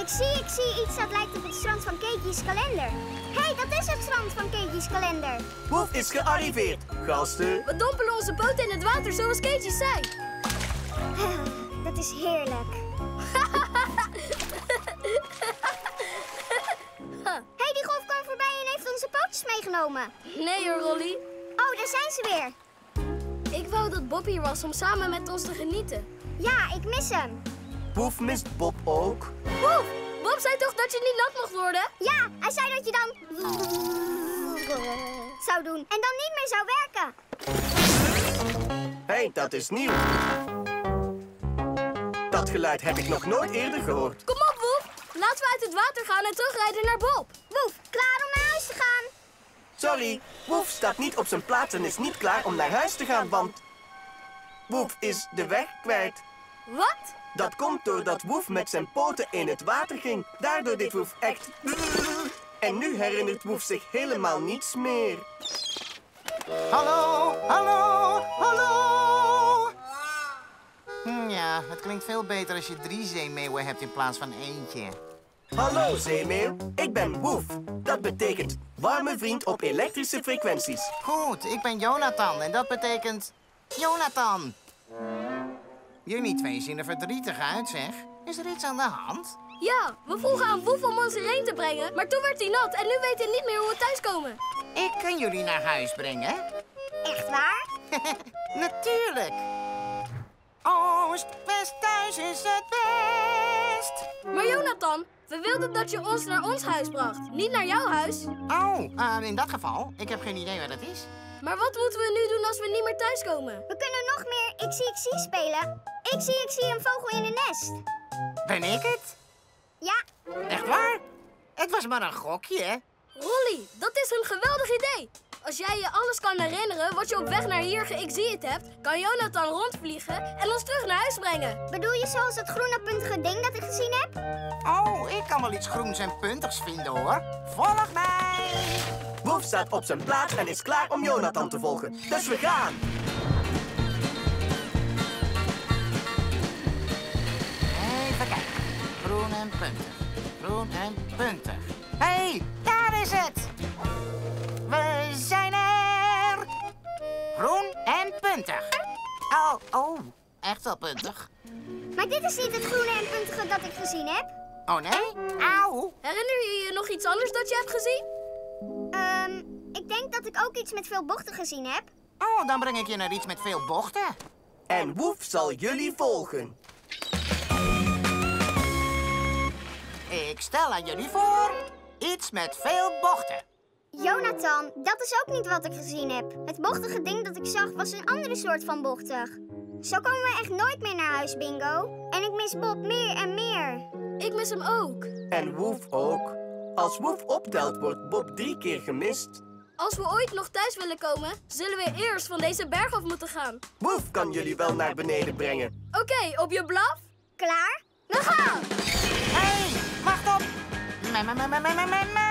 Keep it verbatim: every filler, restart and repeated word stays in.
Ik zie, ik zie iets dat lijkt op het strand van Katie's kalender. Hé, hey, dat is het strand van Katie's kalender. Woef is gearriveerd, gasten. We dompelen onze boot in het water zoals Katie zei. Dat is heerlijk. Hé, hey, die golf kwam voorbij en heeft onze pootjes meegenomen. Nee hoor, Rolly. Oh, daar zijn ze weer. Ik wou dat Bob hier was om samen met ons te genieten. Ja, ik mis hem. Woef mist Bob ook. Woef, Bob zei toch dat je niet nat mocht worden? Ja, hij zei dat je dan zou doen en dan niet meer zou werken. Hé, hey, dat is nieuw. Dat geluid heb ik nog nooit eerder gehoord. Kom op, Woef. Laten we uit het water gaan en terugrijden naar Bob. Woef, klaar om naar huis te gaan? Sorry, Woef staat niet op zijn plaats en is niet klaar om naar huis te gaan, want Woef is de weg kwijt. Wat? Dat komt doordat Woef met zijn poten in het water ging. Daardoor deed Woef echt... En nu herinnert Woef zich helemaal niets meer. Hallo, hallo, hallo. Hm, ja, het klinkt veel beter als je drie zeemeeuwen hebt in plaats van eentje. Hallo, zeemeeuw. Ik ben Woef. Dat betekent warme vriend op elektrische frequenties. Goed, ik ben Jonathan en dat betekent... Jonathan. Jullie twee zien er verdrietig uit, zeg. Is er iets aan de hand? Ja, we vroegen aan Woef om ons erheen te brengen, maar toen werd hij nat en nu weet hij niet meer hoe we thuiskomen. Ik kan jullie naar huis brengen. Echt waar? Natuurlijk. Oost, west, thuis is het best. Maar Jonathan, we wilden dat je ons naar ons huis bracht, niet naar jouw huis. Oh, uh, in dat geval. Ik heb geen idee waar dat is. Maar wat moeten we nu doen als we niet meer thuiskomen? We kunnen nog meer Ik zie, ik zie spelen. Ik zie, ik zie een vogel in een nest. Ben ik het? Ja. Echt waar? Het was maar een gokje, hè? Rolly, dat is een geweldig idee. Als jij je alles kan herinneren wat je op weg naar hier ge Ik zie het hebt, kan Jonathan rondvliegen en ons terug naar huis brengen. Bedoel je zoals het groene puntige ding dat ik gezien heb? Oh, ik kan wel iets groens en puntigs vinden, hoor. Volg mij! Woef staat op zijn plaats en is klaar om Jonathan te volgen. Dus we gaan! Even kijken. Groen en puntig. Groen en puntig. Hé, hey, daar is het! We zijn er! Groen en puntig. Oh, oh, echt wel puntig. Maar dit is niet het groene en puntige dat ik gezien heb. Oh nee? Auw! Herinner je je nog iets anders dat je hebt gezien? Ehm, ik denk dat ik ook iets met veel bochten gezien heb. Oh, dan breng ik je naar iets met veel bochten. En Woef zal jullie volgen. Ik stel aan jullie voor iets met veel bochten. Jonathan, dat is ook niet wat ik gezien heb. Het bochtige ding dat ik zag was een andere soort van bochtig. Zo komen we echt nooit meer naar huis, Bingo. En ik mis Bob meer en meer. Ik mis hem ook. En Woef ook. Als Woef optelt, wordt Bob drie keer gemist. Als we ooit nog thuis willen komen, zullen we eerst van deze berg af moeten gaan. Woef kan jullie wel naar beneden brengen. Oké, okay, op je blaf? Klaar? We gaan! Hé, hey, wacht op! Me, me, me, me, me, me, me.